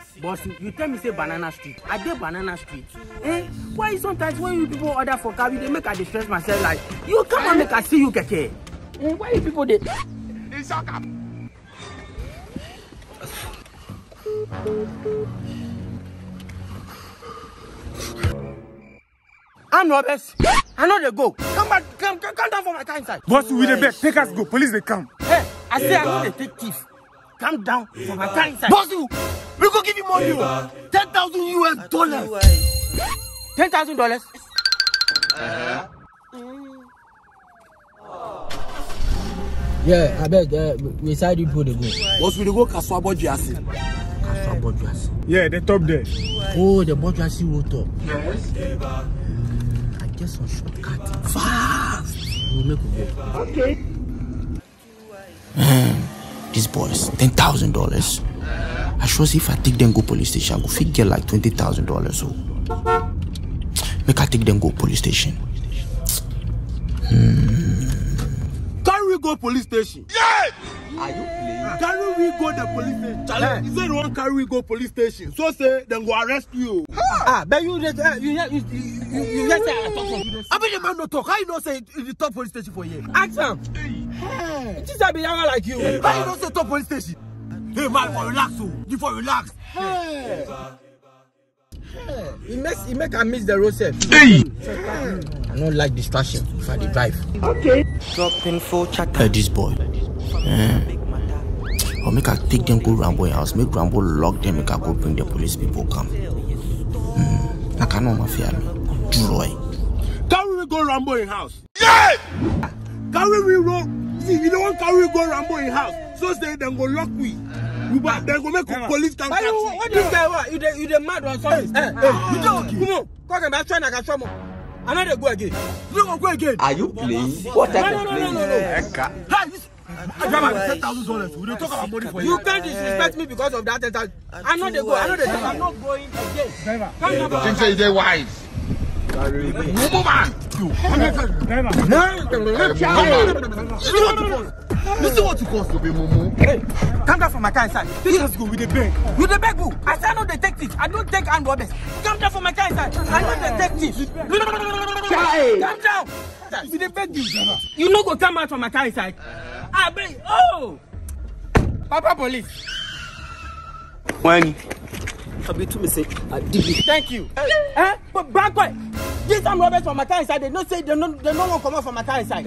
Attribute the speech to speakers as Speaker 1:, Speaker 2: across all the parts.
Speaker 1: Boss, you tell me say Banana Street. I did Banana Street. Eh? Why sometimes when you people order for Cabi, they make I distress myself like, you come and make I see you keke. Eh? Why you people they? It's okay. I'm Roberts. I know they go. Come back, come down for my car inside.
Speaker 2: Boss, we the back. Take us go. Police they come.
Speaker 1: Hey, I say I know they take thief. Come down for my car inside. Boss, we go give you money. $10,000 US. $10,000.
Speaker 3: Yeah, I beg. We side you put the go.
Speaker 1: Boss, we go Kaswabo Jiasi.
Speaker 2: Yeah, the top there.
Speaker 3: Oh, the Bojuasi road top. Yes. I guess some shortcut. Fast. We'll make it go.
Speaker 1: Okay.
Speaker 3: These boys, $10,000. I sure see if I take them go police station, I go figure like $20,000. So make I take them go police station.
Speaker 1: Can we go police station? Yeah! Are you playing? Can we go the police station? Challenge. Is there one carry we go police station? So say then go arrest you.
Speaker 3: But you just say I talk.
Speaker 1: I mean the man no talk. How you know say the top police station for you?
Speaker 3: Ask him. It is a be like you.
Speaker 1: How you know say top police station? Hey man, relax oh. Before relax.
Speaker 3: Hey. He make I miss the road set.
Speaker 1: Hey.
Speaker 3: I don't like distraction if I drive.
Speaker 1: Okay.
Speaker 3: Dropping full chat. This boy. Or make I take them go Rambo house. Make Rambo lock them. Make I go bring the police people come. I cannot mafia me. Joy.
Speaker 1: Can we go Rambo in house? Yeah. Can we roll? See, you don't want carry go Rambo in house. So say then go lock we. Then go make police come.
Speaker 3: What this guy want? You the mad or something? You joking? Come on. Come on. Try to show me. I know they go again.
Speaker 1: You don't go again.
Speaker 4: Are you playing? What type of playing?
Speaker 3: No.
Speaker 1: I got my $10,000. We don't talk about money for you.
Speaker 3: You can't disrespect me because of that. I know they go. I know they go. I'm not going again.
Speaker 4: Think say they wise.
Speaker 1: Listen what you cost to be Momo. Hey, come down from my car inside. Let's go with the bag. With the bag, boo. I say I'm not detective. I don't take hand robbers. Come down from my car inside. I'm not detective. Come down. With the bag, you know go come out from my car inside. I beg. Oh, Papa Police.
Speaker 4: When
Speaker 1: thank you. Hey. But back way. This time robbers from my car inside. They don't say they no one come out from my car inside.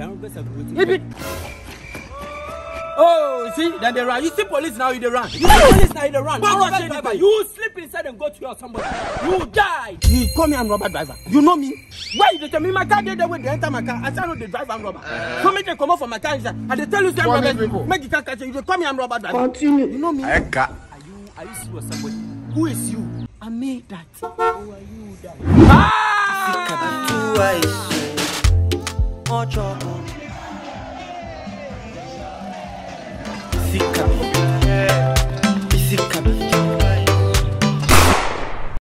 Speaker 1: Oh, see, then they run. You see police now, they run. You see police now, they run. You sleep inside and go to your somebody. You die. You call me I'm robber driver. You know me? Why you tell me my car there when they enter my car? I say I know the driver I'm robber. So make them come out from my car inside. And they tell you say I'm robber. Make the car catch you. You call me I'm robber driver. Continue. You know me?
Speaker 4: I got.
Speaker 1: Are you serious somebody? Who is you? I made that. Who are you that? Ah!
Speaker 4: Fica.